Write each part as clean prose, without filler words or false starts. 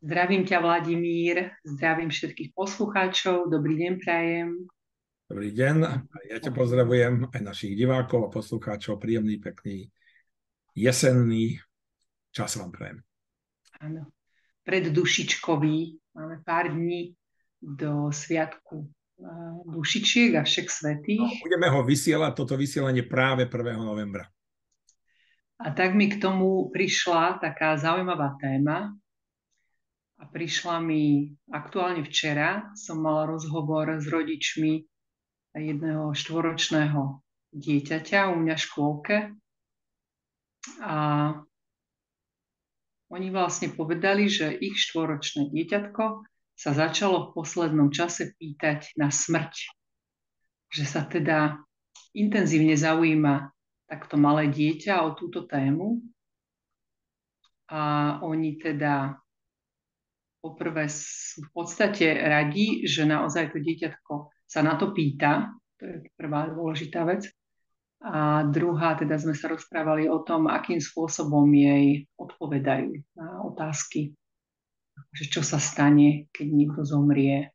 Zdravím ťa, Vladimír, zdravím všetkých poslucháčov, dobrý deň prajem. Dobrý deň, ja ťa pozdravujem, aj našich divákov a poslucháčov. Príjemný, pekný, jesenný čas vám prajem. Áno, preddušičkový, máme pár dní do sviatku dušičiek a všech svätých. Budeme ho vysielať, toto vysielanie práve 1. novembra. A tak mi k tomu prišla taká zaujímavá téma. A prišla mi aktuálne včera, som mala rozhovor s rodičmi jedného 4-ročného dieťaťa u mňa v škôlke. A oni vlastne povedali, že ich 4-ročné dieťatko sa začalo v poslednom čase pýtať na smrť. Že sa teda intenzívne zaujíma takto malé dieťa o túto tému. A oni teda poprvé sú v podstate radi, že naozaj to dieťatko sa na to pýta. To je prvá dôležitá vec. A druhá, teda sme sa rozprávali o tom, akým spôsobom jej odpovedajú na otázky, že čo sa stane, keď niekto zomrie.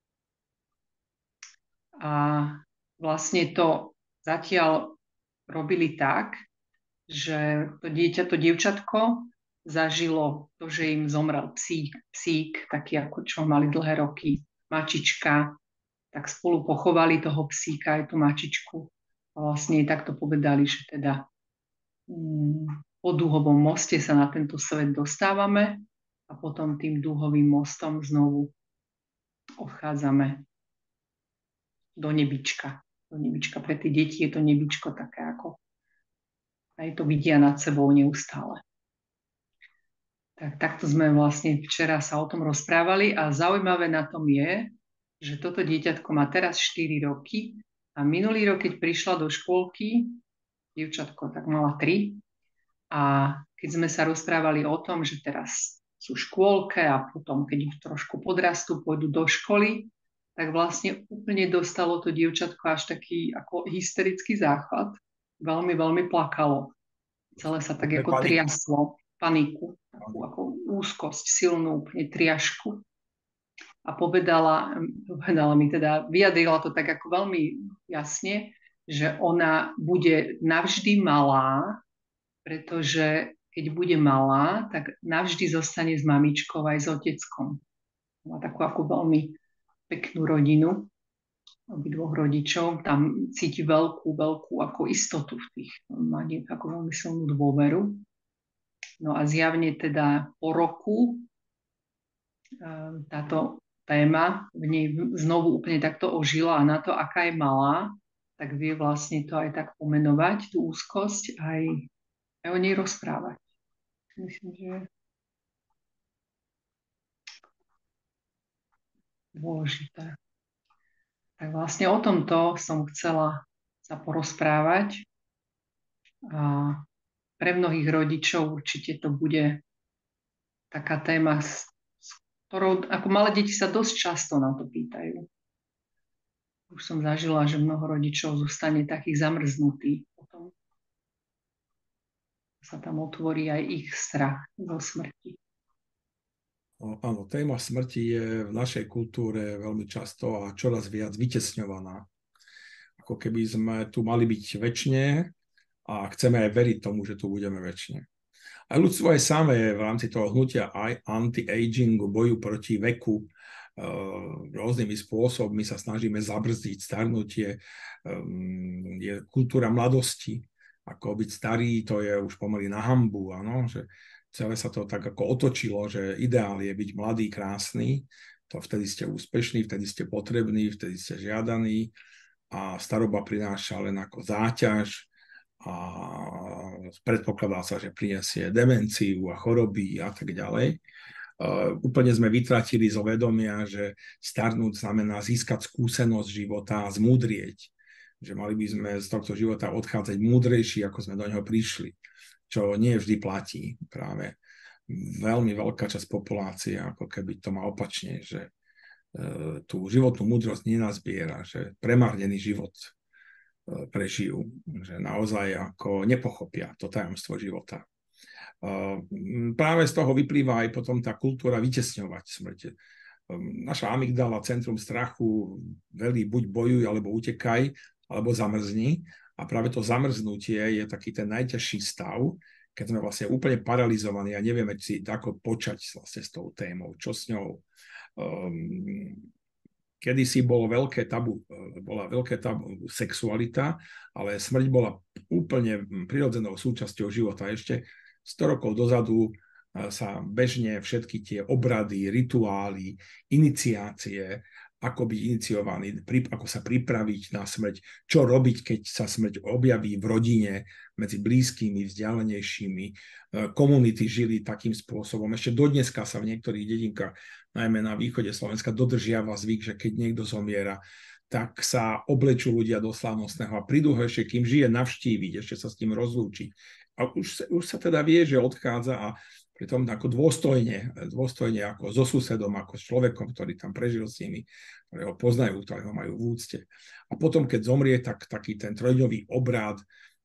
A vlastne to zatiaľ robili tak, že to dieťa, to dievčatko zažilo to, že im zomrel psík, taký ako čo mali dlhé roky, mačička, tak spolu pochovali toho psíka aj tú mačičku. A vlastne takto povedali, že teda po dúhovom moste sa na tento svet dostávame a potom tým dúhovým mostom znovu odchádzame do nebička. Do nebička. Pre tie deti je to nebičko také ako aj to vidia nad sebou neustále. Tak takto sme vlastne včera sa o tom rozprávali a zaujímavé na tom je, že toto dieťatko má teraz 4 roky a minulý rok, keď prišla do škôlky, dievčatko tak mala 3 a keď sme sa rozprávali o tom, že teraz sú v škôlke a potom, keď ich trošku podrastú, pôjdu do školy, tak vlastne úplne dostalo to dievčatko až taký ako hysterický záchvat. Veľmi, veľmi plakalo. Celé sa tak ako triaslo, paniku, takú ako úzkosť, silnú úplne triašku. A povedala mi teda, vyjadrila to tak ako veľmi jasne, že ona bude navždy malá, pretože keď bude malá, tak navždy zostane s mamičkou aj s oteckom. Má takú ako veľmi peknú rodinu, obidvoch rodičov, tam cíti veľkú ako istotu v tých, má ako veľmi silnú dôveru. No a zjavne teda po roku táto téma v nej znovu úplne takto ožila a na to, aká je malá, tak vie vlastne to aj tak pomenovať, tú úzkosť, aj o nej rozprávať. Myslím, že je dôležité. Tak vlastne o tomto som chcela sa porozprávať a pre mnohých rodičov určite to bude taká téma, s ktorou ako malé deti sa dosť často na to pýtajú. Už som zažila, že mnoho rodičov zostane takých zamrznutých potom. Sa tam otvorí aj ich strach zo smrti. Áno, téma smrti je v našej kultúre veľmi často a čoraz viac vytesňovaná. Ako keby sme tu mali byť večne a chceme aj veriť tomu, že tu budeme večne. A ľudstvo aj samé v rámci toho hnutia anti-agingu, boju proti veku, rôznymi spôsobmi sa snažíme zabrzdiť starnutie. Je kultúra mladosti. Ako byť starý, to je už pomaly na hanbu, áno, že celé sa to tak ako otočilo, že ideál je byť mladý, krásny, to vtedy ste úspešní, vtedy ste potrební, vtedy ste žiadaní a staroba prináša len ako záťaž a predpokladá sa, že prinesie demenciu a choroby a tak ďalej. Úplne sme vytratili zo vedomia, že starnúť znamená získať skúsenosť života a zmúdrieť. Že mali by sme z tohto života odchádzať múdrejší, ako sme do neho prišli. Čo nie vždy platí. Práve veľmi veľká časť populácie, ako keby to má opačne, že tú životnú múdrosť nenazbiera, že premárnený život prežijú, že naozaj ako nepochopia to tajomstvo života. Práve z toho vyplýva aj potom tá kultúra vytesňovať smrť. Naša amygdala, centrum strachu, velí buď bojuj, alebo utekaj, alebo zamrzni. A práve to zamrznutie je taký ten najťažší stav, keď sme vlastne úplne paralizovaní a nevieme si ako počať vlastne s tou témou, čo s ňou. Kedysi bola veľké tabu sexualita, ale smrť bola úplne prirodzenou súčasťou života. Ešte 100 rokov dozadu sa bežne všetky tie obrady, rituály, iniciácie, ako byť iniciovaný, ako sa pripraviť na smrť, čo robiť, keď sa smrť objaví v rodine, medzi blízkymi, vzdialenejšími. Komunity žili takým spôsobom. Ešte dodneska sa v niektorých dedinkách, najmä na východe Slovenska, dodržiava zvyk, že keď niekto zomiera, tak sa oblečú ľudia do slávnostného a prídu ho ešte, kým žije, navštíviť, ešte sa s tým rozlúčiť. A už sa teda vie, že odchádza a pritom ako dôstojne ako so susedom, ako s človekom, ktorý tam prežil s nimi, ktorého poznajú, ktorého majú v úcte. A potom, keď zomrie, tak taký ten trojdňový obrad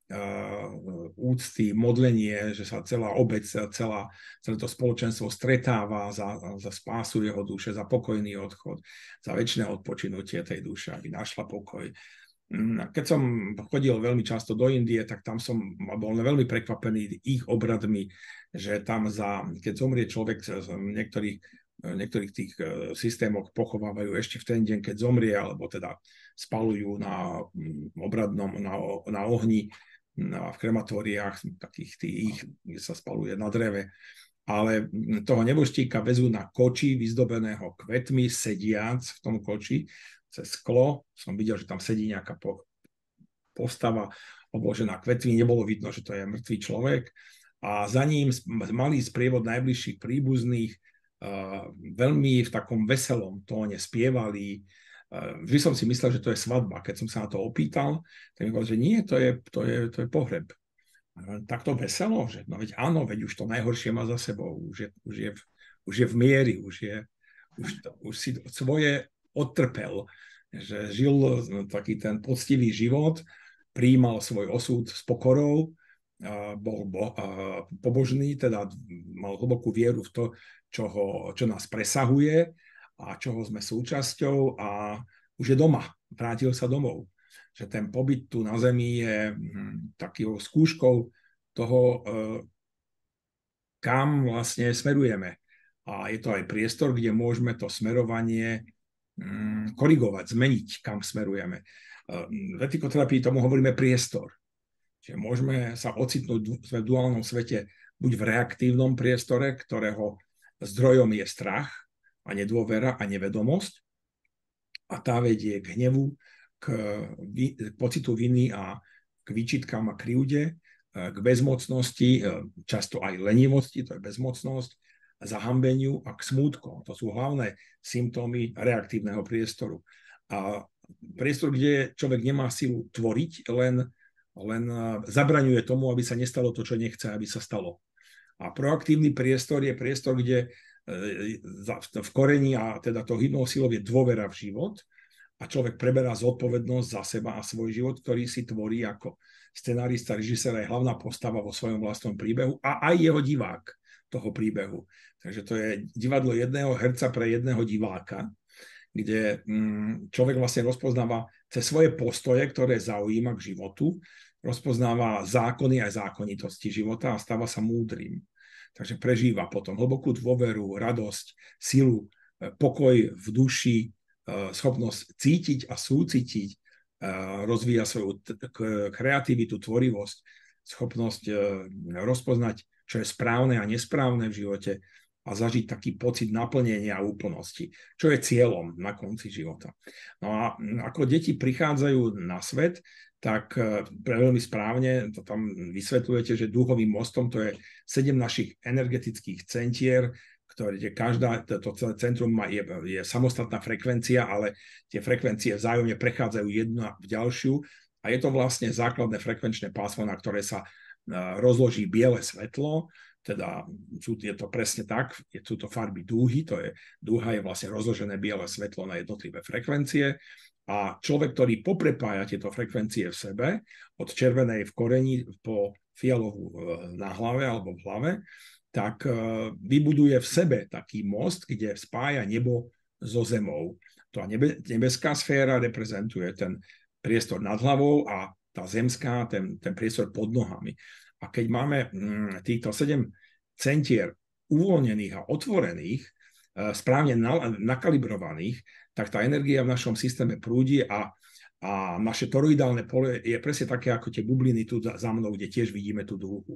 úcty, modlenie, že sa celá obec, celé to spoločenstvo stretáva za spásu jeho duše, za pokojný odchod, za večné odpočinutie tej duše, aby našla pokoj. Keď som chodil veľmi často do Indie, tak tam som bol veľmi prekvapený ich obradmi, že tam keď zomrie človek v niektorých tých systémoch pochovávajú ešte v ten deň, keď zomrie, alebo teda spalujú na obradnom, na ohni, v krematóriách, takých tých, kde sa spaluje na dreve. Ale toho nebožtíka vezú na koči vyzdobeného kvetmi, sediac v tom koči, cez sklo. Som videl, že tam sedí nejaká postava obložená kvetmi, nebolo vidno, že to je mŕtvý človek. A za ním malý sprievod najbližších príbuzných, veľmi v takom veselom tóne spievali. Vždy som si myslel, že to je svadba. Keď som sa na to opýtal, tak mi povedal, že nie, to je pohreb. Takto veselo, že no veď áno, veď už to najhoršie má za sebou, už je v miery, už si svoje odtrpel, že žil taký ten poctivý život, prijímal svoj osud s pokorou, bol pobožný, teda mal hlbokú vieru v to, čo nás presahuje a čoho sme súčasťou a už je doma, vrátil sa domov. Že ten pobyt tu na zemi je takou skúškou toho, kam vlastne smerujeme. A je to aj priestor, kde môžeme to smerovanie korigovať, zmeniť, kam smerujeme. V etikoterapii tomu hovoríme priestor. Čiže môžeme sa ocitnúť v duálnom svete buď v reaktívnom priestore, ktorého zdrojom je strach a nedôvera a nevedomosť. A tá vedie k hnevu, k pocitu viny a k výčitkám a krivde, k bezmocnosti, často aj lenivosti, to je bezmocnosť, zahambeniu a k smútkom. To sú hlavné symptómy reaktívneho priestoru. A priestor, kde človek nemá silu tvoriť, len zabraňuje tomu, aby sa nestalo to, čo nechce, aby sa stalo. A proaktívny priestor je priestor, kde v koreni a teda to hybnou silou je dôvera v život a človek preberá zodpovednosť za seba a svoj život, ktorý si tvorí ako scenárista, režisér aj hlavná postava vo svojom vlastnom príbehu a aj jeho divák toho príbehu. Takže to je divadlo jedného herca pre jedného diváka, kde človek vlastne rozpoznáva cez svoje postoje, ktoré zaujíma k životu, rozpoznáva zákony aj zákonitosti života a stáva sa múdrym. Takže prežíva potom hlbokú dôveru, radosť, silu, pokoj v duši, schopnosť cítiť a súcitiť, rozvíja svoju kreativitu, tvorivosť, schopnosť rozpoznať, čo je správne a nesprávne v živote a zažiť taký pocit naplnenia a úplnosti, čo je cieľom na konci života. No a ako deti prichádzajú na svet, tak veľmi správne to tam vysvetľujete, že duchovým mostom to je 7 našich energetických centier, kde to celé centrum je samostatná frekvencia, ale tie frekvencie vzájomne prechádzajú jedna v ďalšiu a je to vlastne základné frekvenčné pásmo, na ktoré sa rozloží biele svetlo, teda je to presne tak, sú to farby dúhy, dúha je vlastne rozložené biele svetlo na jednotlivé frekvencie a človek, ktorý poprepája tieto frekvencie v sebe, od červenej v koreni po fialovú na hlave alebo v hlave, tak vybuduje v sebe taký most, kde spája nebo so zemou. Tá nebeská sféra reprezentuje ten priestor nad hlavou a tá zemská, ten priestor pod nohami. A keď máme týchto 7 centier uvoľnených a otvorených, správne nakalibrovaných, tak tá energia v našom systéme prúdi a naše toroidálne pole je presne také ako tie bubliny tu za mnou, kde tiež vidíme tú dúhu.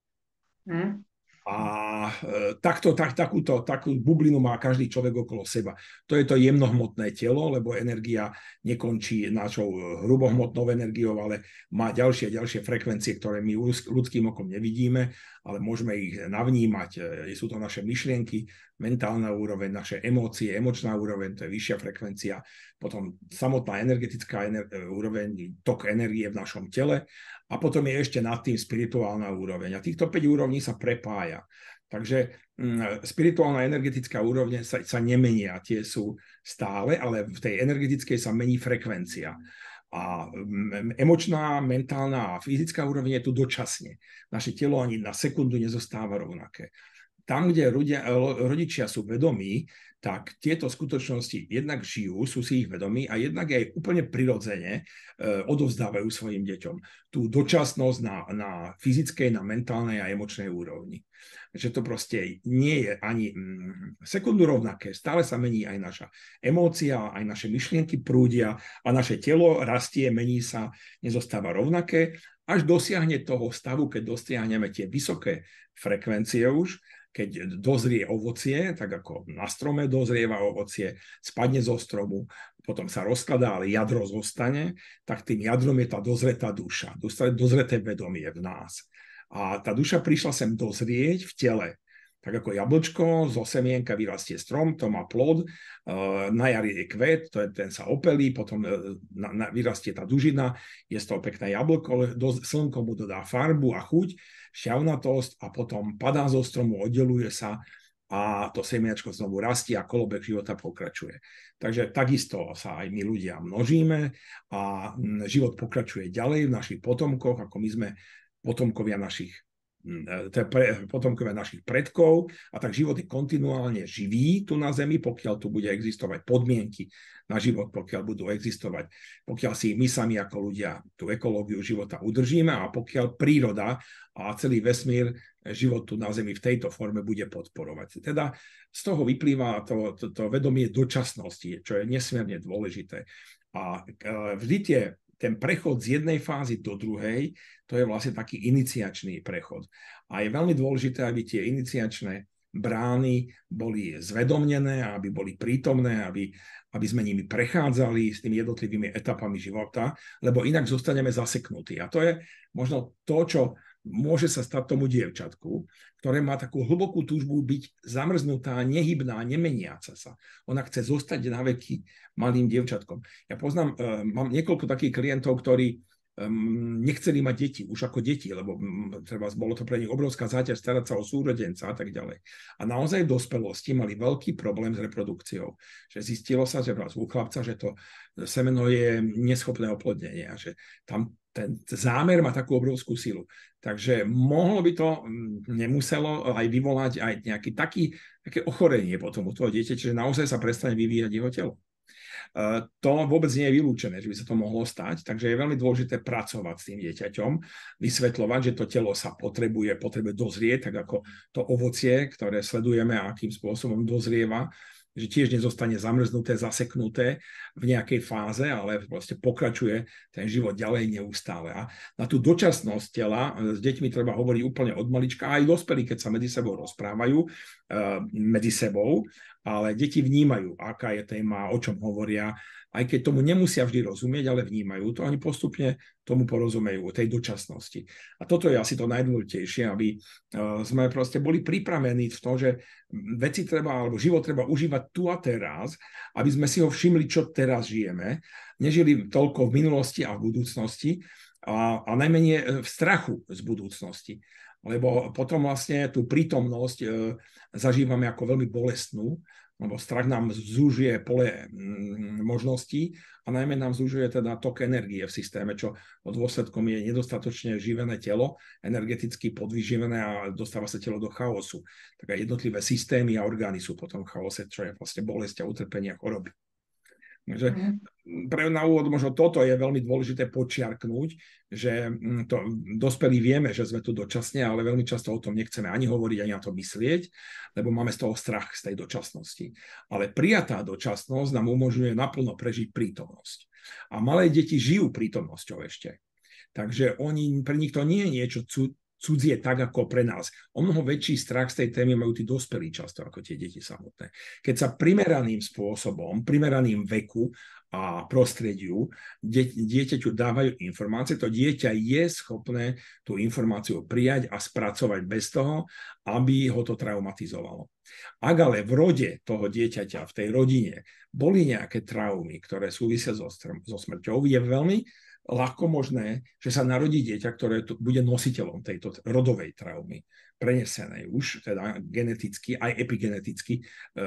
A takú bublinu má každý človek okolo seba. To je to jemnohmotné telo, lebo energia nekončí našou hrubohmotnou energiou, ale má ďalšie frekvencie, ktoré my ľudským okom nevidíme, ale môžeme ich navnímať. Sú to naše myšlienky, mentálna úroveň, naše emócie, emočná úroveň, to je vyššia frekvencia, potom samotná energetická úroveň, tok energie v našom tele a potom je ešte nad tým spirituálna úroveň. A týchto 5 úrovní sa prepája. Takže spirituálna energetická úroveň sa nemenia, tie sú stále, ale v tej energetickej sa mení frekvencia. A emočná, mentálna a fyzická úroveň je tu dočasne. Naše telo ani na sekundu nezostáva rovnaké. Tam, kde rodičia sú vedomí, tak tieto skutočnosti jednak žijú, sú si ich vedomí a jednak aj úplne prirodzene odovzdávajú svojim deťom. Tú dočasnosť na fyzickej, na mentálnej a emočnej úrovni. Že to proste nie je ani sekundu rovnaké. Stále sa mení aj naša emócia, aj naše myšlienky prúdia a naše telo rastie, mení sa, nezostáva rovnaké, až dosiahne toho stavu, keď dosiahneme tie vysoké frekvencie už, keď dozrie ovocie, tak ako na strome dozrieva ovocie, spadne zo stromu, potom sa rozkladá, ale jadro zostane, tak tým jadrom je tá dozretá duša, dozreté vedomie v nás. A tá duša prišla sem dozrieť v tele. Tak ako jablčko, zo semienka vyrastie strom, to má plod, na jar je kvet, ten sa opelí, potom vyrastie tá dužina, je z toho pekné jablko, slnko mu dodá farbu a chuť, šťavnatosť a potom padá zo stromu, oddeluje sa a to semiačko znovu rastie a kolobek života pokračuje. Takže takisto sa aj my ľudia množíme a život pokračuje ďalej v našich potomkoch, ako my sme potomkovia našich predkov a tak život je kontinuálne živý tu na Zemi, pokiaľ tu bude existovať podmienky na život, pokiaľ budú existovať, pokiaľ si my sami ako ľudia tú ekológiu života udržíme a pokiaľ príroda a celý vesmír život tu na Zemi v tejto forme bude podporovať. Teda z toho vyplýva to vedomie dočasnosti, čo je nesmierne dôležité. A vždy ten prechod z jednej fázy do druhej, to je vlastne taký iniciačný prechod. A je veľmi dôležité, aby tie iniciačné brány boli zvedomnené, aby boli prítomné, aby sme nimi prechádzali s tými jednotlivými etapami života, lebo inak zostaneme zaseknutí. A to je možno to, čo môže sa stať tomu dievčatku, ktoré má takú hlbokú túžbu byť zamrznutá, nehybná, nemeniaca sa. Ona chce zostať na veky malým dievčatkom. Ja poznám, mám niekoľko takých klientov, ktorí nechceli mať deti, už ako deti, lebo treba bolo to pre nich obrovská záťaž starať sa o súrodenca a tak ďalej. A naozaj v dospelosti mali veľký problém s reprodukciou. Že zistilo sa, že u chlapca, že to semeno je neschopné oplodnenie a že tam ten zámer má takú obrovskú silu. Takže mohlo by to, nemuselo aj vyvolať aj také ochorenie potom u toho dieťaťa, že naozaj sa prestane vyvíjať jeho telo. To vôbec nie je vylúčené, že by sa to mohlo stať, takže je veľmi dôležité pracovať s tým dieťaťom, vysvetľovať, že to telo sa potrebuje dozrieť, tak ako to ovocie, ktoré sledujeme, akým spôsobom dozrieva, že tiež nezostane zamrznuté, zaseknuté v nejakej fáze, ale proste pokračuje ten život ďalej neustále. A na tú dočasnosť tela s deťmi treba hovoriť úplne od malička, aj dospelí, keď sa medzi sebou rozprávajú, ale deti vnímajú, aká je téma, o čom hovoria, aj keď tomu nemusia vždy rozumieť, ale vnímajú to, oni postupne tomu porozumejú, o tej dočasnosti. A toto je asi to najdôležitejšie, aby sme proste boli pripravení v tom, že veci treba, alebo život treba užívať tu a teraz, aby sme si ho všimli, čo teraz žijeme, nežili toľko v minulosti a v budúcnosti a najmenej v strachu z budúcnosti. Lebo potom vlastne tú prítomnosť zažívame ako veľmi bolestnú lebo strach nám zúžuje pole možností a najmä nám zúžuje teda tok energie v systéme, čo dôsledkom je nedostatočne živené telo, energeticky podvyživené a dostáva sa telo do chaosu. Tak aj jednotlivé systémy a orgány sú potom v chaose, čo je vlastne bolesť a utrpenie a choroby. Takže pre na úvod možno toto je veľmi dôležité počiarknúť, že to dospelí vieme, že sme tu dočasne, ale veľmi často o tom nechceme ani hovoriť, ani na to myslieť, lebo máme z toho strach z tej dočasnosti. Ale prijatá dočasnosť nám umožňuje naplno prežiť prítomnosť. A malé deti žijú prítomnosťou ešte. Takže pre nich to nie je niečo cudzie tak, ako pre nás. O mnoho väčší strach z tej témy majú tí dospelí často, ako tie deti samotné. Keď sa primeraným spôsobom, primeraným veku a prostrediu dieťaťu dávajú informácie, to dieťa je schopné tú informáciu prijať a spracovať bez toho, aby ho to traumatizovalo. Ak ale v rode toho dieťaťa, v tej rodine, boli nejaké traumy, ktoré súvisia so smrťou, je veľmi ľahko možné, že sa narodí dieťa, ktoré bude nositeľom tejto rodovej traumy, prenesenej už teda geneticky, aj epigeneticky,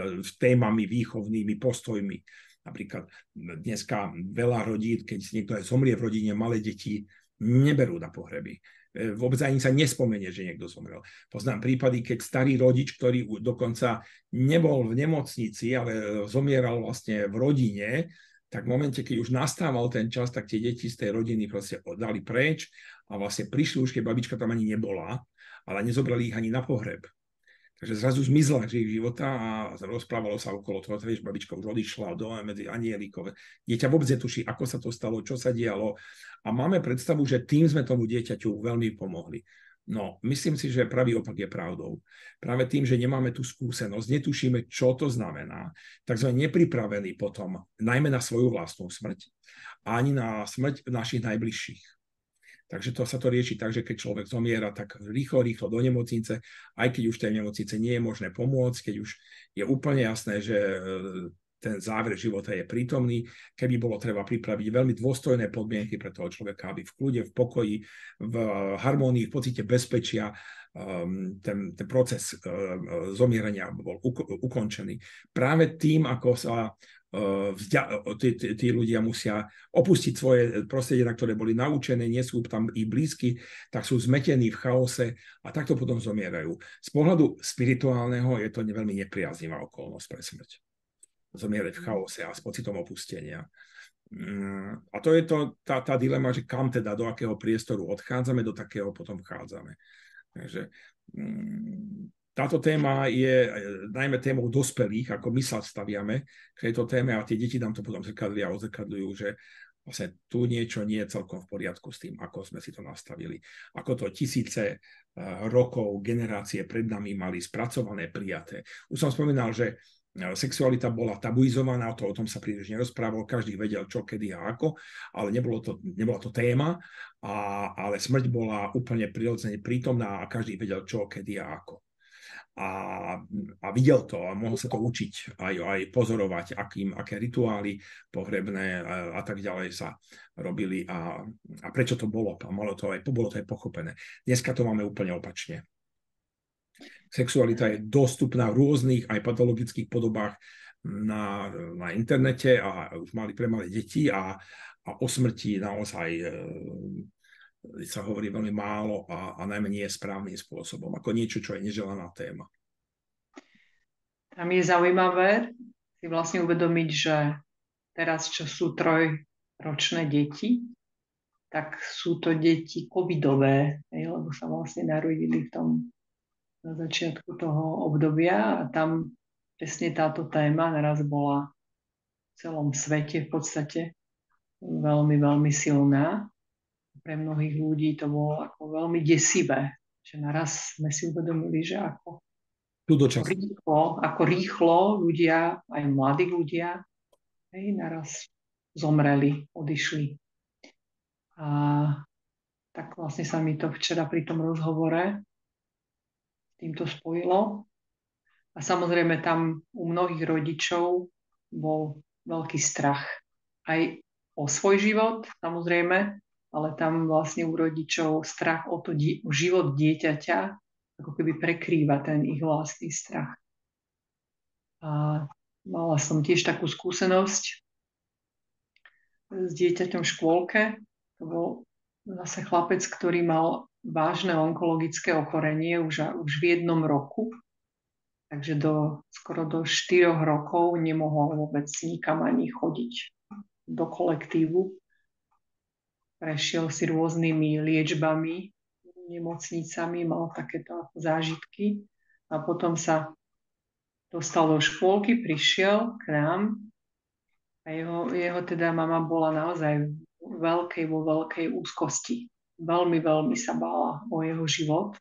témami výchovnými, postojmi. Napríklad dneska veľa rodín, keď niekto aj zomrie v rodine, malé deti neberú na pohreby. Vôbec ani sa nespomenie, že niekto zomrel. Poznám prípady, keď starý rodič, ktorý dokonca nebol v nemocnici, ale zomieral vlastne v rodine, tak v momente, keď už nastával ten čas, tak tie deti z tej rodiny proste dali preč a vlastne prišli už, keď babička tam ani nebola, ale nezobrali ich ani na pohreb. Takže zrazu zmizla z ich života a rozprávalo sa okolo toho, vieš, babička už odišla dole medzi anielikové. Dieťa vôbec netuší, ako sa to stalo, čo sa dialo. A máme predstavu, že tým sme tomu dieťaťu veľmi pomohli. No, myslím si, že pravý opak je pravdou. Práve tým, že nemáme tú skúsenosť, netušíme, čo to znamená, tak sme nepripravení potom najmä na svoju vlastnú smrť, ani na smrť našich najbližších. Takže to sa to rieši tak, že keď človek zomiera, tak rýchlo do nemocnice, aj keď už tej nemocnice nie je možné pomôcť, keď už je úplne jasné, že ten záver života je prítomný, keby bolo treba pripraviť veľmi dôstojné podmienky pre toho človeka, aby v kľude, v pokoji, v harmónii, v pocite bezpečia ten proces zomierania bol ukončený. Práve tým, ako sa tí ľudia musia opustiť svoje prostredie, na ktoré boli naučené, nie sú tam ich blízky, tak sú zmetení v chaose a takto potom zomierajú. Z pohľadu spirituálneho je to veľmi nepriaznivá okolnosť pre smrť. Zomierať v chaose a s pocitom opustenia. A to je tá dilema, že kam teda, do akého priestoru odchádzame, do takého potom vchádzame. Takže táto téma je najmä témou dospelých, ako my sa staviame k tejto téme a tie deti nám to potom zrkadlia a odzrkadľujú, že vlastne tu niečo nie je celkom v poriadku s tým, ako sme si to nastavili. Ako to tisíce rokov, generácie pred nami mali spracované, prijaté. Už som spomínal, že sexualita bola tabuizovaná, o tom sa príliš nerozprávalo, každý vedel čo, kedy a ako, ale nebola to téma, ale smrť bola úplne prirodzene prítomná a každý vedel čo, kedy a ako. A videl to a mohol sa to učiť, aj pozorovať, aké rituály pohrebné a tak ďalej sa robili a prečo to bolo. A bolo to aj pochopené. Dneska to máme úplne opačne. Sexualita je dostupná v rôznych aj patologických podobách na internete a už mali pre malé deti a o smrti naozaj sa hovorí veľmi málo a najmä nie správnym spôsobom, ako niečo, čo je neželaná téma. Tam je zaujímavé si vlastne uvedomiť, že teraz, čo sú trojročné deti, tak sú to deti covidové, lebo sa vlastne narodili na začiatku toho obdobia a tam presne táto téma naraz bola v celom svete v podstate veľmi, veľmi silná. Pre mnohých ľudí to bolo ako veľmi desivé, že naraz sme si uvedomili, že ako rýchlo ľudia, aj mladí ľudia, naraz zomreli, odišli. A tak vlastne sa mi to včera pri tom rozhovore týmto spojilo. A samozrejme tam u mnohých rodičov bol veľký strach. Aj o svoj život, samozrejme, ale tam vlastne u rodičov strach o život dieťaťa ako keby prekrýva ten ich vlastný strach. A Mala som tiež takú skúsenosť s dieťaťom v škôlke. To bol zase chlapec, ktorý mal vážne onkologické ochorenie už v 1 roku. Takže skoro do 4 rokov nemohol vôbec nikam ani chodiť do kolektívu. Prešiel si rôznymi liečbami, nemocnicami, mal takéto zážitky a potom sa dostal do škôlky, prišiel k nám a jeho teda mama bola naozaj vo veľkej úzkosti. Veľmi, veľmi sa bála o jeho život.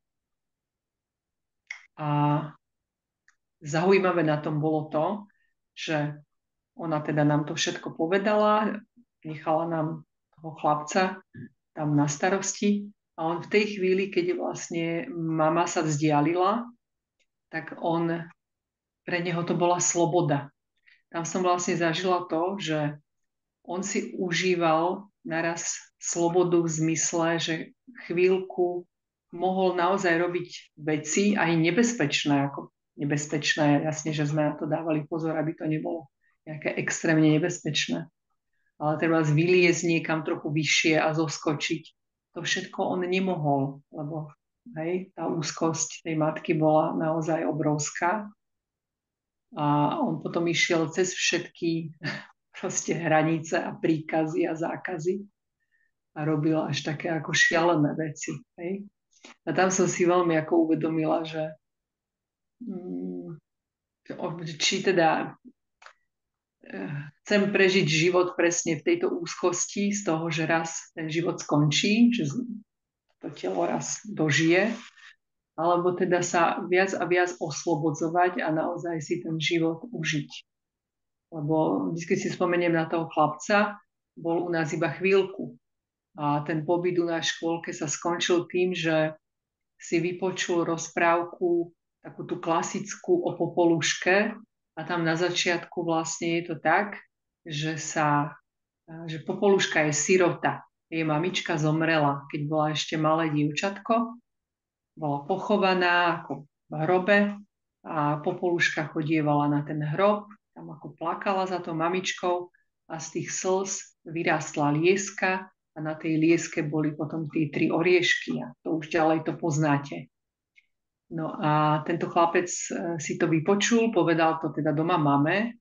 A zaujímavé na tom bolo to, že ona teda nám to všetko povedala, nechala nám toho chlapca tam na starosti a on v tej chvíli, keď vlastne mama sa vzdialila, tak pre neho to bola sloboda. Tam som vlastne zažila to, že on si užíval naraz slobodu v zmysle, že chvíľku mohol naozaj robiť veci aj nebezpečné, ako nebezpečné, jasne, že sme na to dávali pozor, aby to nebolo nejaké extrémne nebezpečné. Ale treba vyliezť niekam trochu vyššie a zoskočiť. To všetko on nemohol, lebo tá úzkosť tej matky bola naozaj obrovská. A on potom išiel cez všetky proste hranice a príkazy a zákazy a robil až také ako šialené veci. Hej? A tam som si veľmi ako uvedomila, že či teda chcem prežiť život presne v tejto úzkosti z toho, že raz ten život skončí, že to telo raz dožije, alebo teda sa viac a viac oslobodzovať a naozaj si ten život užiť. Lebo vždy si spomeniem na toho chlapca, bol u nás iba chvíľku. A ten pobyt u nás v škôlke sa skončil tým, že si vypočul rozprávku, takú tú klasickú o Popoluške, a tam na začiatku vlastne je to tak, že Popoluška je sirota. Jej mamička zomrela, keď bola ešte malé dievčatko. Bola pochovaná ako v hrobe a Popoluška chodievala na ten hrob, tam ako plakala za tou mamičkou a z tých slz vyrástla lieska a na tej lieske boli potom tie 3 oriešky a to už ďalej to poznáte. No a tento chlapec si to vypočul, povedal to teda doma mame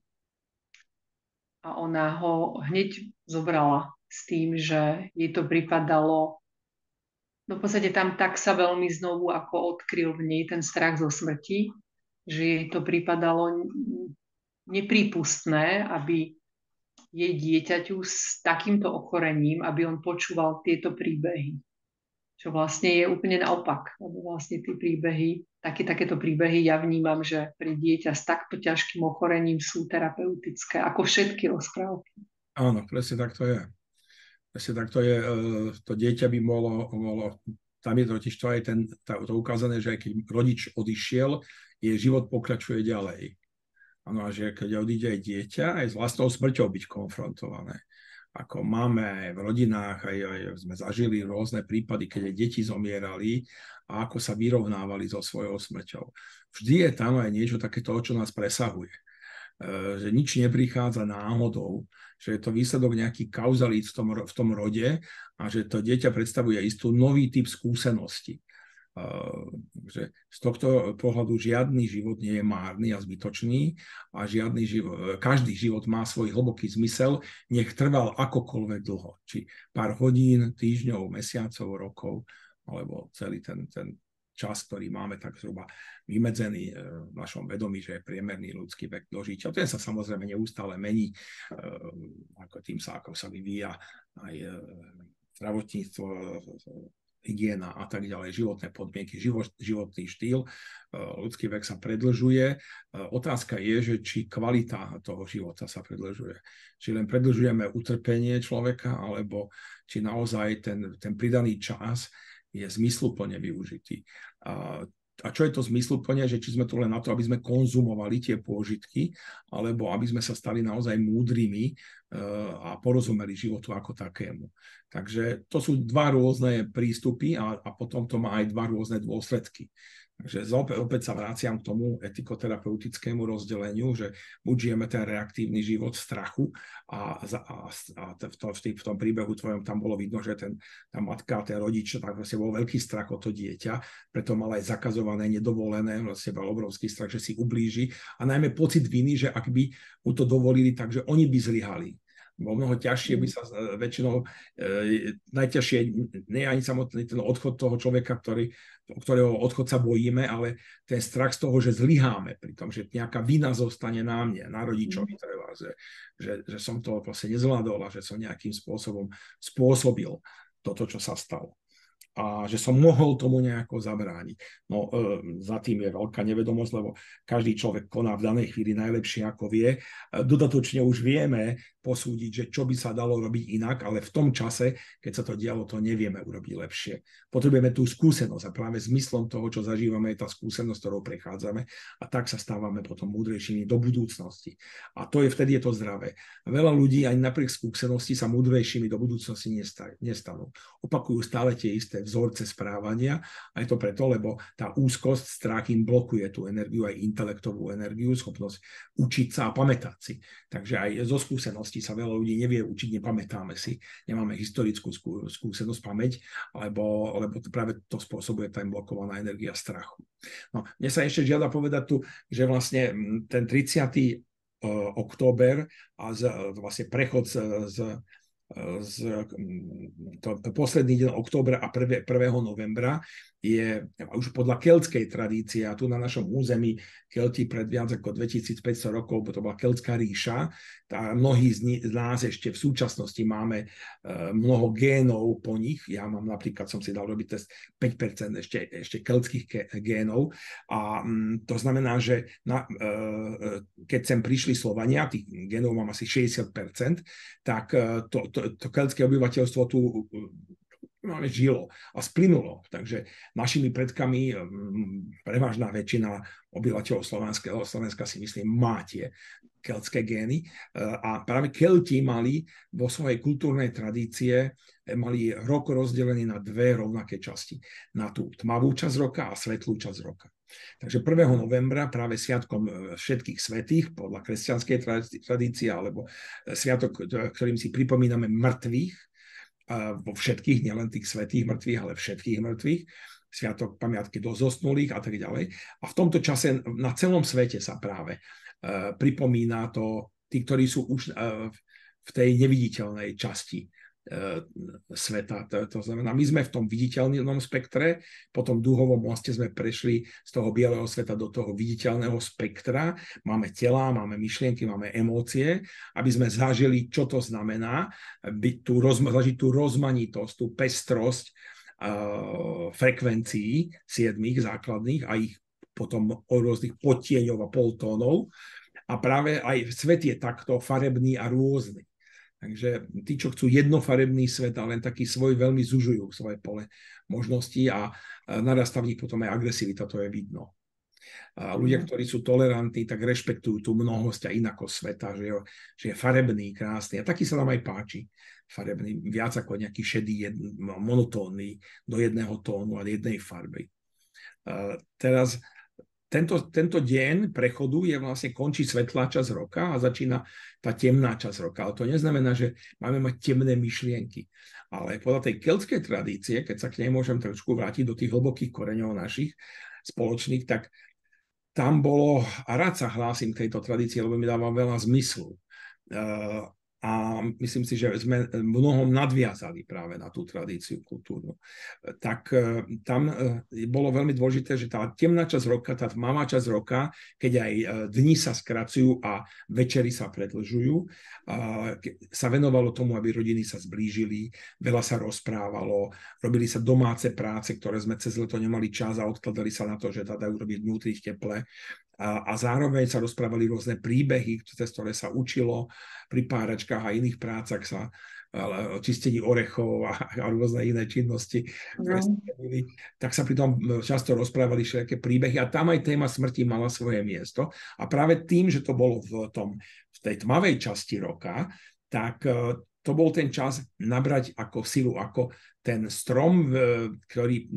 a ona ho hneď zobrala s tým, že jej to pripadalo, no v podstate tam tak sa veľmi znovu ako odkryl v nej ten strach zo smrti, že jej to pripadalo neprípustné, aby jej dieťaťu s takýmto ochorením, aby on počúval tieto príbehy. Čo vlastne je úplne naopak, lebo vlastne tie príbehy, takéto príbehy ja vnímam, že pre dieťa s takto ťažkým ochorením sú terapeutické, ako všetky rozprávky. Áno, presne tak to je. Presne tak to je. To dieťa by mohlo tam je totiž to aj to ukázané, že aj keď rodič odišiel, jej život pokračuje ďalej. Áno, a že keď odíde aj dieťa, aj s vlastnou smrťou byť konfrontované. Ako máme aj v rodinách, aj sme zažili rôzne prípady, keď aj deti zomierali a ako sa vyrovnávali so svojou smrťou. Vždy je tam aj niečo takéto, čo nás presahuje. Že nič neprichádza náhodou, že je to výsledok nejakých kauzalít v tom rode a že to dieťa predstavuje istú nový typ skúsenosti. Že z tohto pohľadu žiadny život nie je márny a zbytočný a každý život má svoj hlboký zmysel, nech trval akokoľvek dlho. Či pár hodín, týždňov, mesiacov, rokov, alebo celý ten čas, ktorý máme tak zhruba vymedzený v našom vedomí, že je priemerný ľudský vek dožitia. Ten sa samozrejme neustále mení, ako sa vyvíja aj zdravotníctvo, hygiena a tak ďalej, životné podmienky, životný štýl. Ľudský vek sa predĺžuje. Otázka je, že či kvalita toho života sa predĺžuje. Či len predĺžujeme utrpenie človeka, alebo či naozaj ten pridaný čas je zmysluplne využitý. A čo je to zmysluplne, že či sme tu len na to, aby sme konzumovali tie pôžitky, alebo aby sme sa stali naozaj múdrymi a porozumeli životu ako takému. Takže to sú dva rôzne prístupy a potom to má aj dva rôzne dôsledky. Takže opäť sa vraciam k tomu etikoterapeutickém rozdeleniu, že buď žijeme ten reaktívny život strachu a v tom príbehu tvojom tam bolo vidno, že tá matka, ten rodič, tak vlastne bol veľký strach o to dieťa, preto mal aj zakazované, nedovolené, vlastne bol obrovský strach, že si ublíži a najmä pocit viny, že ak by mu to dovolili, takže oni by zlyhali. Bolo mnoho ťažšie, by sa väčšinou najťažšie nie ani samotný ten odchod toho človeka, ktorého odchod sa bojíme, ale ten strach z toho, že zlyháme, pri tom, že nejaká vina zostane na mne, na rodičovi, že som to vlastne nezvládol a že som nejakým spôsobom spôsobil toto, čo sa stalo. A že som mohol tomu nejako zabrániť. No za tým je veľká nevedomosť, lebo každý človek koná v danej chvíli najlepšie, ako vie. Dodatočne už vieme posúdiť, že čo by sa dalo robiť inak, ale v tom čase, keď sa to dialo, to nevieme urobiť lepšie. Potrebujeme tú skúsenosť a práve zmyslom toho, čo zažívame, je tá skúsenosť, ktorou prechádzame a tak sa stávame potom múdrejšími do budúcnosti. A to je vtedy je to zdravé. A veľa ľudí aj napriek skúsenosti sa múdrejšími do budúcnosti nestanú. Opakujú stále tie isté vzorce správania a je to preto, lebo tá úzkosť, strach im blokuje tú energiu, aj intelektovú energiu, schopnosť učiť sa a pamätať si. Takže aj zo skúsenosti sa veľa ľudí nevie učiť, nepamätáme si, nemáme historickú skúsenosť, pamäť, lebo to práve to spôsobuje tá blokovaná energia strachu. No, mne sa ešte žiada povedať tu, že vlastne ten 30. október a vlastne prechod posledný deň októbra a 1. novembra je už podľa keľtskej tradície a tu na našom území Kelti pred viac ako 2500 rokov, bo to bola Keltská ríša. Mnohí z nás ešte v súčasnosti máme mnoho génov po nich. Ja mám napríklad, som si dal robiť test 5% ešte keltských génov a to znamená, že keď sem prišli Slovania, tých génov mám asi 60%, tak to keľtské obyvateľstvo tu žilo a splynulo. Takže našimi predkami prevažná väčšina obyvateľov Slovenska si myslím má tie keltské gény a práve Kelti mali vo svojej kultúrnej tradície mali rok rozdelený na dve rovnaké časti. Na tú tmavú časť roka a svetlú časť roka. Takže 1. novembra práve sviatkom všetkých svätých podľa kresťanskej tradície alebo sviatok, ktorým si pripomíname mŕtvych, vo všetkých, nielen tých svätých mŕtvych, ale všetkých mŕtvych, sviatok pamiatky do zosnulých a tak ďalej. A v tomto čase na celom svete sa práve pripomína to tí, ktorí sú už v tej neviditeľnej časti sveta. To znamená, my sme v tom viditeľnom spektre, potom v duhovom moste sme prešli z toho bieleho sveta do toho viditeľného spektra. Máme tela, máme myšlienky, máme emócie, aby sme zažili, čo to znamená, zažiť tú rozmanitosť, tú pestrosť frekvencií 7 základných a ich potom o rôznych podtieňov a poltónov. A práve aj svet je takto farebný a rôzny. Takže tí, čo chcú jednofarebný svet a len taký svoj, veľmi zužujú svoje pole možností a narastá v nich potom aj agresivita, to je vidno. A ľudia, ktorí sú tolerantní, tak rešpektujú tú mnohosť a inakosť sveta, že je farebný, krásny. A taký sa nám aj páči. Farebný, viac ako nejaký šedý, monotónny, do jedného tónu a jednej farby. Teraz tento deň prechodu je vlastne končí svetlá časť roka a začína tá temná časť roka. Ale to neznamená, že máme mať temné myšlienky. Ale podľa tej keľtskej tradície, keď sa k nej môžem trošku vrátiť do tých hlbokých koreňov našich spoločných, tak tam bolo, a rád sa hlásim k tejto tradícii, lebo mi dáva veľa zmyslu. A myslím si, že sme mnohom nadviazali práve na tú tradíciu kultúrnu. Tak tam bolo veľmi dôležité, že tá temná časť roka, tá tmavá časť roka, keď aj dni sa skracujú a večery sa predĺžujú, sa venovalo tomu, aby rodiny sa zblížili, veľa sa rozprávalo, robili sa domáce práce, ktoré sme cez leto nemali čas a odkladali sa na to, že dajú robiť vnútri v teple. A zároveň sa rozprávali rôzne príbehy, cez ktoré sa učilo pri páračkách a iných prácach sa čistení orechov a rôzne iné činnosti. Tak sa pri tom často rozprávali všetké príbehy a tam aj téma smrti mala svoje miesto. A práve tým, že to bolo v tej tmavej časti roka, tak to bol ten čas nabrať ako silu, ako ten strom, ktorý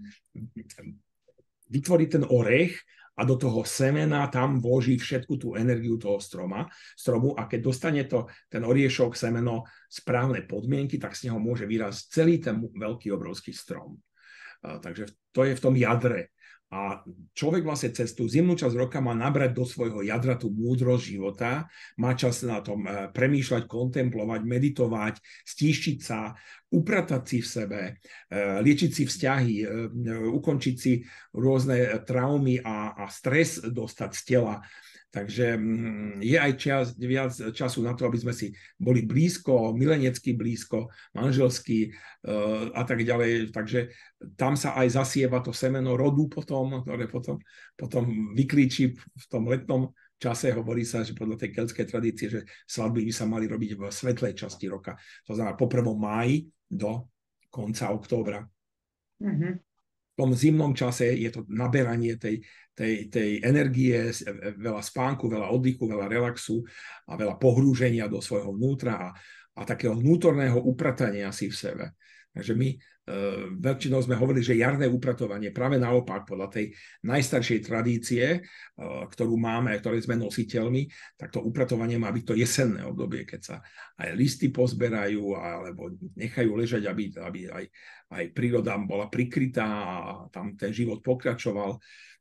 vytvorí ten orech a do toho semena tam vloží všetku tú energiu toho stromu a keď dostane ten oriešok, semeno správne podmienky, tak z neho môže vyrásť celý ten veľký, obrovský strom. Takže to je v tom jadre. A človek vlastne cez tú zimnú časť roka má nabrať do svojho jadra tú múdrosť života, má čas na tom premýšľať, kontemplovať, meditovať, stíšiť sa, upratať si v sebe, liečiť si vzťahy, ukončiť si rôzne traumy a stres dostať z tela. Takže je aj viac času na to, aby sme si boli blízko, milenecky blízko, manželsky a tak ďalej. Takže tam sa aj zasieva to semeno rodu potom, ktoré potom vyklíči v tom letnom čase. Hovorí sa, že podľa tej keľtskej tradície, že svadby by sa mali robiť v svetlej časti roka. To znamená po 1. máji do konca októbra. Mm-hmm. V tom zimnom čase je to naberanie tej energie, veľa spánku, veľa oddychu, veľa relaxu a veľa pohrúženia do svojho vnútra a takého vnútorného upratania si v sebe. Takže my väčšinou sme hovorili, že jarné upratovanie, práve naopak podľa tej najstaršej tradície, ktorú máme, ktorej sme nositeľmi, tak to upratovanie má byť to jesenné obdobie, keď sa aj listy pozberajú alebo nechajú ležať, aby aj príroda bola prikrytá a tam ten život pokračoval.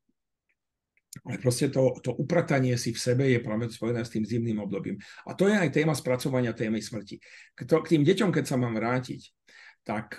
Ale proste to upratanie si v sebe je práve spojené s tým zimným obdobím. A to je aj téma spracovania témy smrti. K tým deťom, keď sa mám vrátiť, tak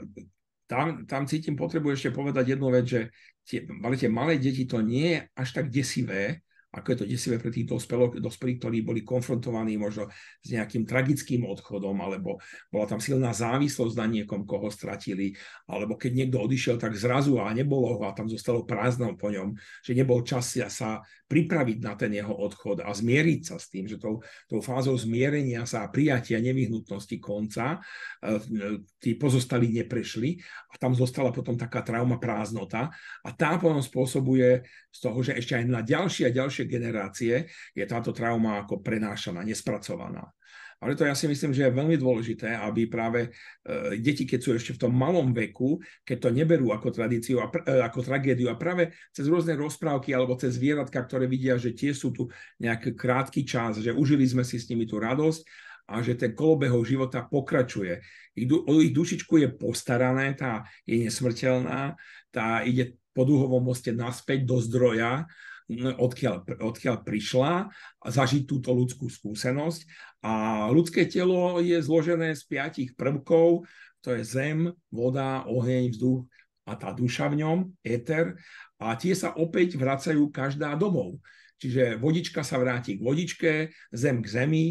tam cítim potrebu ešte povedať jednu vec, že tie malé deti to nie je až tak desivé, ako je to desivé pre tých dospelých, ktorí boli konfrontovaní možno s nejakým tragickým odchodom, alebo bola tam silná závislosť na niekom, koho stratili, alebo keď niekto odišiel tak zrazu a nebolo ho a tam zostalo prázdno po ňom, že nebol čas sa pripraviť na ten jeho odchod a zmieriť sa s tým, že tou fázou zmierenia sa a prijatia nevyhnutnosti konca tí pozostali neprešli a tam zostala potom taká trauma, prázdnota a tá potom spôsobuje z toho, že ešte aj na ďalšie a ďalšie generácie je táto trauma ako prenášaná, nespracovaná. Ale to ja si myslím, že je veľmi dôležité, aby práve deti, keď sú ešte v tom malom veku, keď to neberú ako tradíciu, ako tragédiu a práve cez rôzne rozprávky alebo cez zvieratka, ktoré vidia, že tie sú tu nejaký krátky čas, že užili sme si s nimi tú radosť a že ten kolobehov života pokračuje. Ich dušičku je postarané, tá je nesmrteľná, tá ide po duhovom moste naspäť do zdroja, odkiaľ prišla a zažiť túto ľudskú skúsenosť. A ľudské telo je zložené z 5 prvkov, to je zem, voda, oheň, vzduch a tá duša v ňom, éter. A tie sa opäť vracajú každá domov. Čiže vodička sa vráti k vodičke, zem k zemi,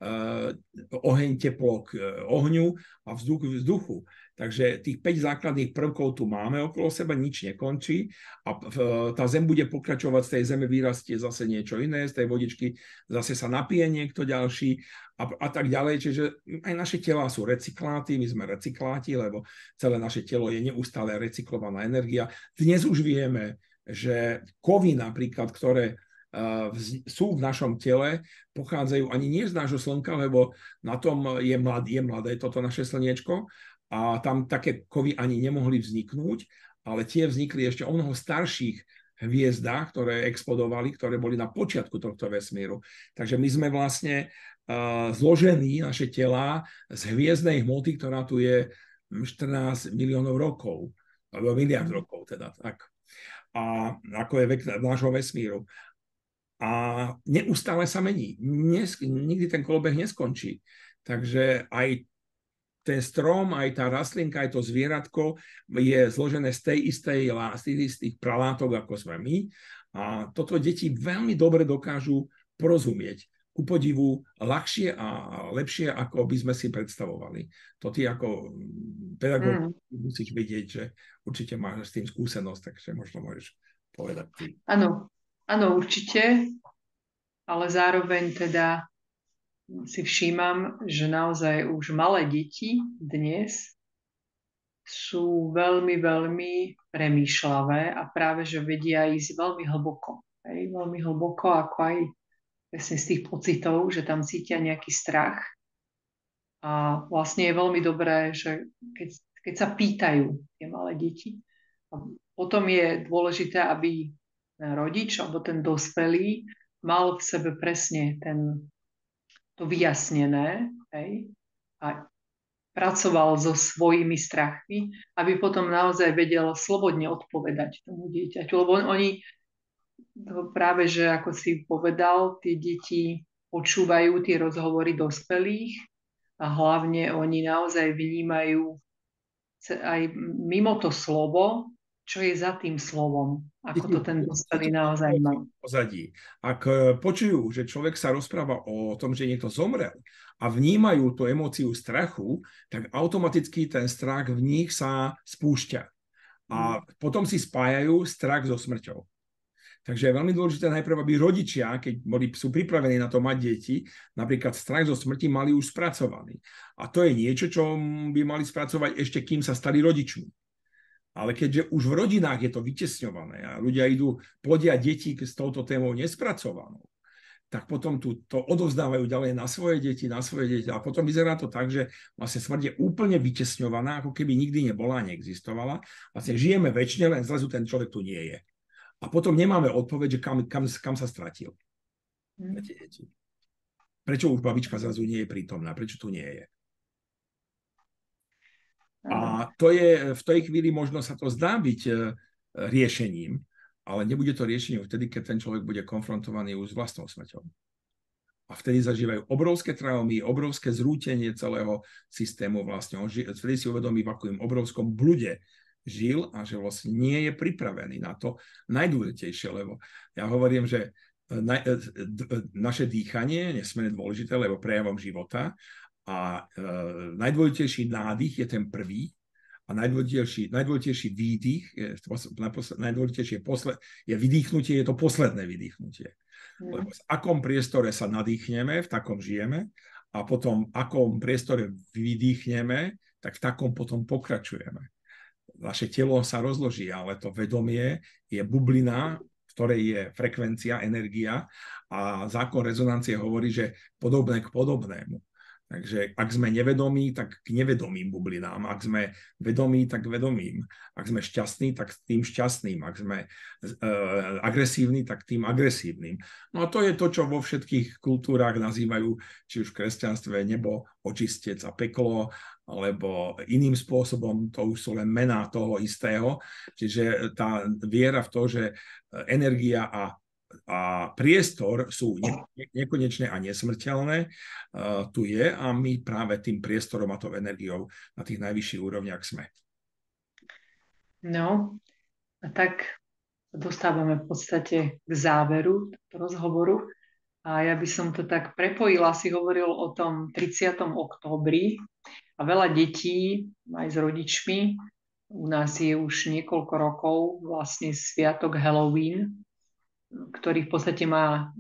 oheň, teplo k ohňu a vzduch k vzduchu. Takže tých 5 základných prvkov tu máme okolo seba, nič nekončí a tá zem bude pokračovať, z tej zeme vyrastie zase niečo iné, z tej vodičky zase sa napije niekto ďalší a tak ďalej. Čiže aj naše telá sú recykláty, my sme recykláti, lebo celé naše telo je neustále recyklovaná energia. Dnes už vieme, že kovy napríklad, ktoré sú v našom tele, pochádzajú ani nie z nášho slnka, lebo na tom je mladé toto naše slniečko a tam také kovy ani nemohli vzniknúť, ale tie vznikli ešte o mnoho starších hviezdách, ktoré explodovali, ktoré boli na počiatku tohto vesmíru. Takže my sme vlastne zložení, naše tela, z hviezdnej hmoty, ktorá tu je 14 miliónov rokov, alebo miliard rokov teda. Tak. A ako je vek nášho vesmíru. A neustále sa mení. Nikdy ten kolobeh neskončí. Takže aj ten strom, aj tá rastlinka, aj to zvieratko je zložené z tej istých pralátok, ako sme my. A toto deti veľmi dobre dokážu porozumieť. Ku podivu ľahšie a lepšie, ako by sme si predstavovali. To ty ako pedagóg musíš vidieť, že určite máš s tým skúsenosť, takže možno môžeš povedať ty. Áno, určite, ale zároveň teda si všímam, že naozaj už malé deti dnes sú veľmi, veľmi premýšľavé a práve, že vedia ísť veľmi hlboko. Veľmi hlboko, ako aj presne z tých pocitov, že tam cítia nejaký strach A vlastne je veľmi dobré, že keď sa pýtajú tie malé deti. A potom je dôležité, aby ten rodič alebo ten dospelý mal v sebe presne to vyjasnené, hej, a pracoval so svojimi strachmi, aby potom naozaj vedel slobodne odpovedať tomu dieťaťu. Lebo oni to práve, že ako si povedal, tie deti počúvajú tie rozhovory dospelých a hlavne oni naozaj vnímajú aj mimo to slovo, čo je za tým slovom, ako to ten dospelý Cítim naozaj má. pozadí. Ak počujú, že človek sa rozpráva o tom, že niekto zomrel a vnímajú tú emóciu strachu, tak automaticky ten strach v nich sa spúšťa. A potom si spájajú strach so smrťou. Takže je veľmi dôležité najprv, aby rodičia, keď sú pripravení na to mať deti, napríklad strach zo smrti mali už spracovaný. A to je niečo, čo by mali spracovať ešte, kým sa stali rodičmi. Ale keďže už v rodinách je to vytesňované a ľudia idú plodia deti s touto témou nespracovanou, tak potom to odovzdávajú ďalej na svoje deti. A potom vyzerá to tak, že vlastne smrť je úplne vytesňovaná, ako keby nikdy nebola a neexistovala. Vlastne žijeme väčšine, len zrazu ten človek tu nie je. A potom nemáme odpoveď, že kam sa stratil. Prečo už babička zrazu nie je prítomná? Prečo tu nie je? A to je, v tej chvíli možno sa to zdá byť riešením, ale nebude to riešením vtedy, keď ten človek bude konfrontovaný už s vlastnou smrťou. A vtedy zažívajú obrovské traumy, obrovské zrútenie celého systému vlastne. Vtedy si uvedomí, v akom obrovskom blude žil a že vlastne nie je pripravený na to najdôležitejšie, lebo ja hovorím, že naše dýchanie je nesmierne dôležité, lebo prejavom života a najdôležitejší nádych je ten prvý a najdôležitejší výdych, najdôležitejšie je vydýchnutie, je to posledné vydýchnutie. Lebo v akom priestore sa nadýchneme, v takom žijeme a potom v akom priestore vydýchneme, tak v takom potom pokračujeme. Naše telo sa rozloží, ale to vedomie je bublina, v ktorej je frekvencia, energia a zákon rezonancie hovorí, že podobné k podobnému. Takže ak sme nevedomí, tak k nevedomým bublinám. Ak sme vedomí, tak k vedomým. Ak sme šťastní, tak tým šťastným. Ak sme agresívni, tak tým agresívnym. No a to je to, čo vo všetkých kultúrách nazývajú, či už v kresťanstve nebo, očistec a peklo, alebo iným spôsobom, to už sú len mená toho istého. Čiže tá viera v to, že energia a priestor sú nekonečné a nesmrteľné, tu je a my práve tým priestorom a tou energiou na tých najvyšších úrovniach sme. No, a tak dostávame v podstate k záveru rozhovoru a ja by som to tak prepojila, si hovoril o tom 30. októbri a veľa detí aj s rodičmi, u nás je už niekoľko rokov vlastne sviatok Halloween, ktorý v podstate má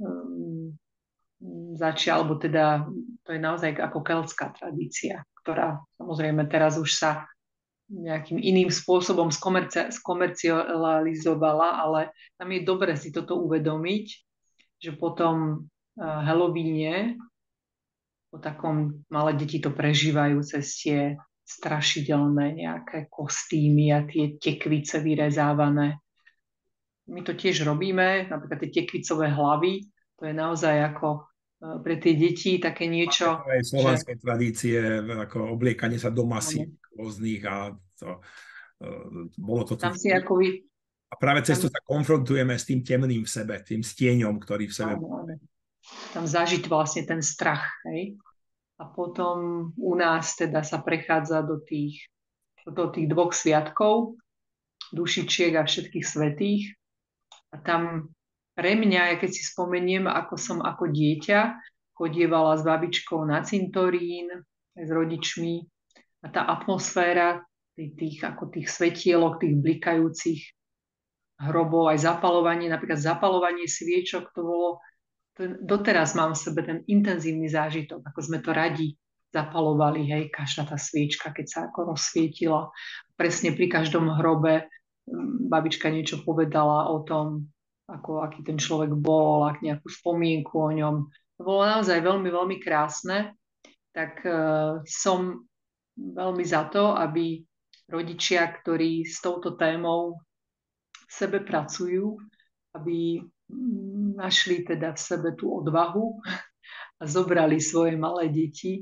alebo teda to je naozaj ako keltská tradícia, ktorá samozrejme teraz už sa nejakým iným spôsobom skomercializovala, ale tam je dobre si toto uvedomiť, že po tom Halloweene, po takom malé deti to prežívajú cez tie strašidelné nejaké kostýmy a tie tekvice vyrezávané. My to tiež robíme, napríklad tie tekvicové hlavy, to je naozaj ako pre tie deti také niečo. To je slovanské tradície, ako obliekanie sa do masí rôznych a to, bolo to tu. Tam si ako vy, a práve cez to sa konfrontujeme s tým temným v sebe, tým stieňom, ktorý v sebe... Tam zažiť vlastne ten strach, hej? A potom u nás teda sa prechádza do tých dvoch sviatkov, dušičiek a všetkých svätých. A tam pre mňa, ja keď si spomeniem, ako som ako dieťa chodievala s babičkou na cintorín, aj s rodičmi, a tá atmosféra tých svetielok, tých blikajúcich hrobov, aj zapalovanie, napríklad zapalovanie sviečok, doteraz mám v sebe ten intenzívny zážitok, ako sme to radi zapalovali, hej, každá tá sviečka, keď sa ako rozsvietila. Presne pri každom hrobe babička niečo povedala o tom, aký ten človek bol, nejakú spomienku o ňom. To bolo naozaj veľmi, veľmi krásne. tak som veľmi za to, aby rodičia, ktorí s touto témou v sebe pracujú, aby našli teda v sebe tú odvahu a zobrali svoje malé deti,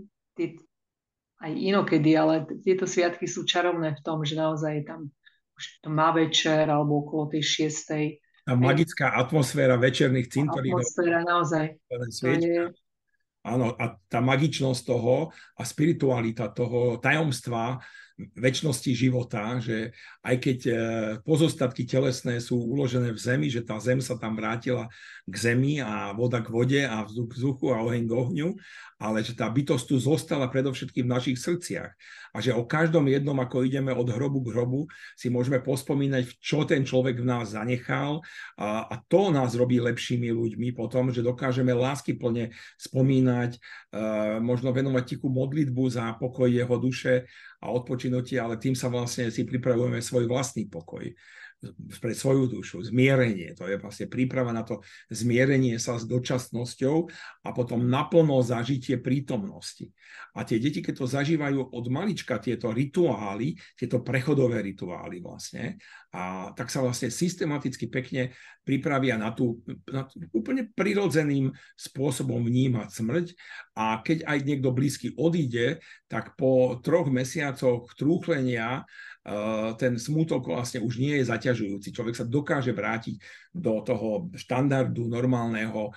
aj inokedy, ale tieto sviatky sú čarovné v tom, že naozaj je tam už to má večer alebo okolo tej 6. Tá Hej, magická atmosféra večerných cintorínov, atmosféra naozaj, to sviečka. je. Áno, a tá magičnosť toho a spiritualita toho tajomstva večnosti života, že aj keď pozostatky telesné sú uložené v zemi, že tá zem sa tam vrátila k zemi a voda k vode a vzduch k vzduchu a oheň k ohňu, ale že tá bytosť tu zostala predovšetkým v našich srdciach. A že o každom jednom, ako ideme od hrobu k hrobu, si môžeme pospomínať, čo ten človek v nás zanechal a to nás robí lepšími ľuďmi potom, že dokážeme láskyplne spomínať, možno venovať tichú modlitbu za pokoj jeho duše a odpočinutie, ale tým sa vlastne si pripravujeme svoj vlastný pokoj pre svoju dušu, zmierenie. To je vlastne príprava na to zmierenie sa s dočasnosťou a potom naplno zažitie prítomnosti. A tie deti, keď to zažívajú od malička, tieto rituály, tieto prechodové rituály vlastne, a tak sa vlastne systematicky pekne pripravia na tú úplne prirodzeným spôsobom vnímať smrť. A keď aj niekto blízky odíde, tak po 3 mesiacoch trúchlenia ten smútok vlastne už nie je zaťažujúci. Človek sa dokáže vrátiť do toho štandardu normálneho,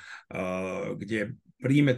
kde príjme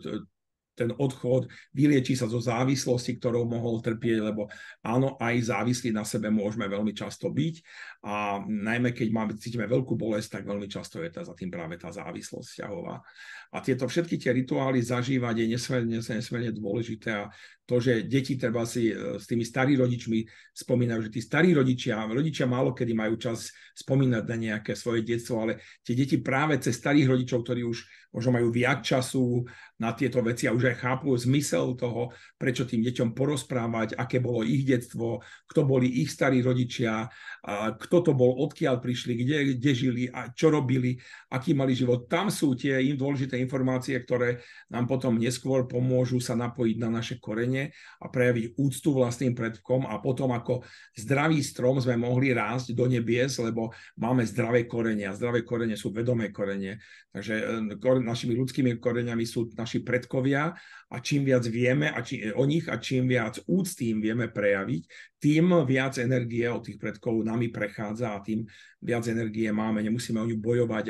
ten odchod, vylieči sa zo závislosti, ktorou mohol trpieť, lebo áno, aj závislí na sebe môžeme veľmi často byť a najmä keď cítime veľkú bolesť, tak veľmi často je za tým práve tá závislosť vzťahová. A tieto všetky tie rituály zažívať je nesmierne dôležité a to, že deti treba si s tými starí rodičmi spomínajú, že tí starí rodičia málo kedy majú čas spomínať na nejaké svoje detstvo, ale tie deti práve cez starých rodičov, ktorí už možno majú viac času na tieto veci a už aj chápu zmysel toho, prečo tým deťom porozprávať, aké bolo ich detstvo, kto boli ich starí rodičia, kto to bol, odkiaľ prišli, kde žili a čo robili, aký mali život. Tam sú tie im dôležité informácie, ktoré nám potom neskôr pomôžu sa napojiť na naše korene a prejaviť úctu vlastným predkom a potom ako zdravý strom sme mohli rásť do nebies, lebo máme zdravé korene a zdravé korene sú vedomé korene. Takže našimi ľudskými koreňami sú naši predkovia a čím viac vieme o nich a čím viac úcty im vieme prejaviť, tým viac energie od tých predkov nami prechádza a tým viac energie máme. Nemusíme o ňu bojovať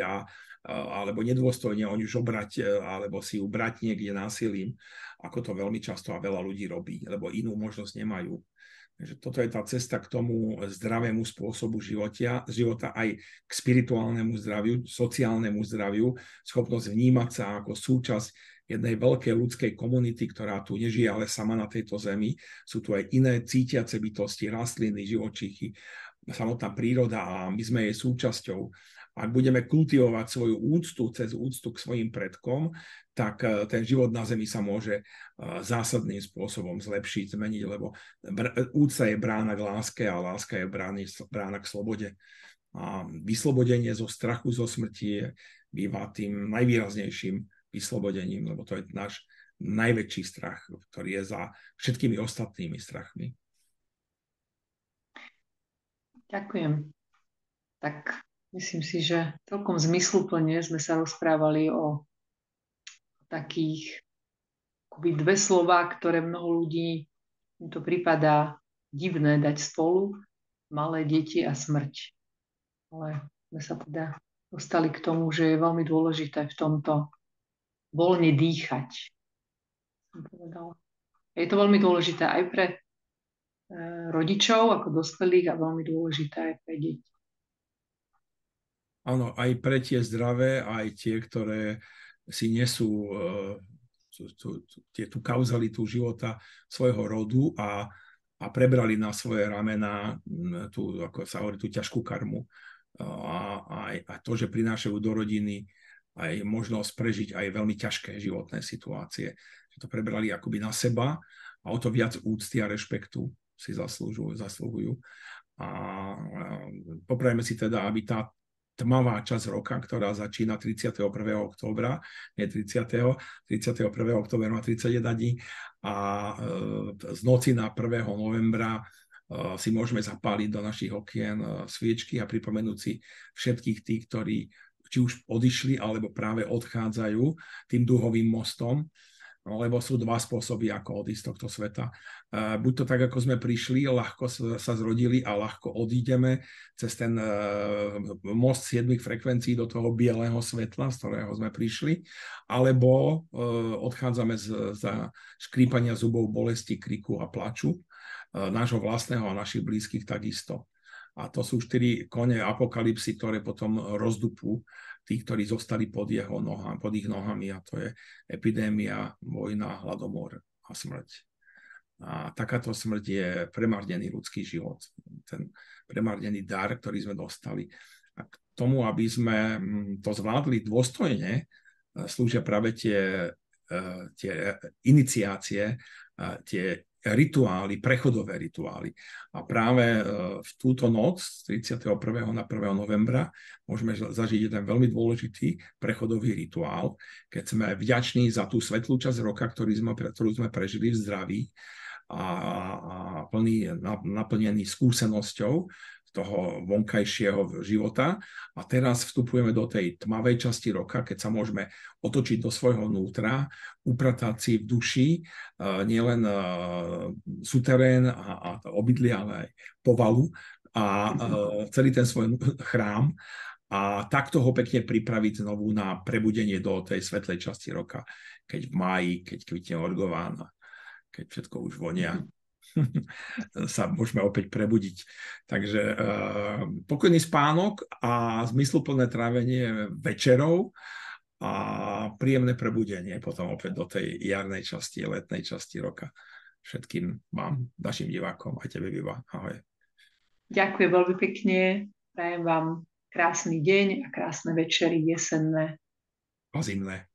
alebo nedôstojne o ňu žobrať alebo si ju brať niekde násilím, ako to veľmi často a veľa ľudí robí, lebo inú možnosť nemajú. Takže toto je tá cesta k tomu zdravému spôsobu života aj k spirituálnemu zdraviu, sociálnemu zdraviu, schopnosť vnímať sa ako súčasť jednej veľkej ľudskej komunity, ktorá tu nežije ale sama na tejto zemi. Sú tu aj iné cítiace bytosti, rastliny, živočíchy, samotná príroda a my sme jej súčasťou. Ak budeme kultivovať svoju úctu cez úctu k svojim predkom, tak ten život na zemi sa môže zásadným spôsobom zlepšiť, zmeniť, lebo úcta je brána k láske a láska je brána k slobode. A vyslobodenie zo strachu, zo smrti býva tým najvýraznejším vyslobodením, lebo to je náš najväčší strach, ktorý je za všetkými ostatnými strachmi. Ďakujem. Tak myslím si, že celkom zmysluplne sme sa rozprávali o takých akoby 2 slová, ktoré mnoho ľudí im to prípada divné dať spolu, malé deti a smrť. Ale sme sa teda dostali k tomu, že je veľmi dôležité v tomto voľne dýchať. Je to veľmi dôležité aj pre rodičov ako dospelých a veľmi dôležité aj pre deti. Áno, aj pre tie zdravé, aj tie, ktoré si nesú tú kauzalitu života svojho rodu a prebrali na svoje ramená tú, ako sa hovorí, tú ťažkú karmu. A to, že prinášajú do rodiny aj možnosť prežiť aj veľmi ťažké životné situácie. Že to prebrali akoby na seba a o to viac úcty a rešpektu si zaslúhujú. A poprajme si teda, aby tmavá časť roka, ktorá začína 31. októbra, nie 30. 31. októbra má 31 dní a z noci na 1. novembra si môžeme zapáliť do našich okien sviečky a pripomenúť si všetkých tých, ktorí či už odišli, alebo práve odchádzajú tým duhovým mostom, lebo sú dva spôsoby, ako odísť z tohto sveta. Buď to tak, ako sme prišli, ľahko sa zrodili a ľahko odídeme cez ten most 7 frekvencií do toho bieleho svetla, z ktorého sme prišli, alebo odchádzame za škrípania zubov, bolesti, kriku a plaču, nášho vlastného a našich blízkych takisto. A to sú 4 kone apokalypsy, ktoré potom rozdupú tí, ktorí zostali pod ich nohami, a to je epidémia, vojna, hladomor a smrť. A takáto smrť je premárnený ľudský život, ten premárnený dar, ktorý sme dostali. A k tomu, aby sme to zvládli dôstojne, slúžia práve tie iniciácie, tie rituály, prechodové rituály. A práve v túto noc z 31. na 1. novembra môžeme zažiť jeden veľmi dôležitý prechodový rituál, keď sme vďační za tú svetlú časť roka, ktorú sme prežili v zdraví a naplnený skúsenosťou toho vonkajšieho života. A teraz vstupujeme do tej tmavej časti roka, keď sa môžeme otočiť do svojho vnútra, upratať si v duši nielen suterén a obydlie, ale aj povalu a celý ten svoj chrám a takto ho pekne pripraviť znovu na prebudenie do tej svetlej časti roka, keď v máji, keď kvitne orgován, keď všetko už vonia, sa môžeme opäť prebudiť. Takže pokojný spánok a zmysluplné trávenie večerov a príjemné prebudenie potom opäť do tej jarnej časti, letnej časti roka. Všetkým vám, našim divákom, aj tebe, Viva. Ahoj. Ďakujem veľmi pekne. Prajem vám krásny deň a krásne večery jesenné. A zimné.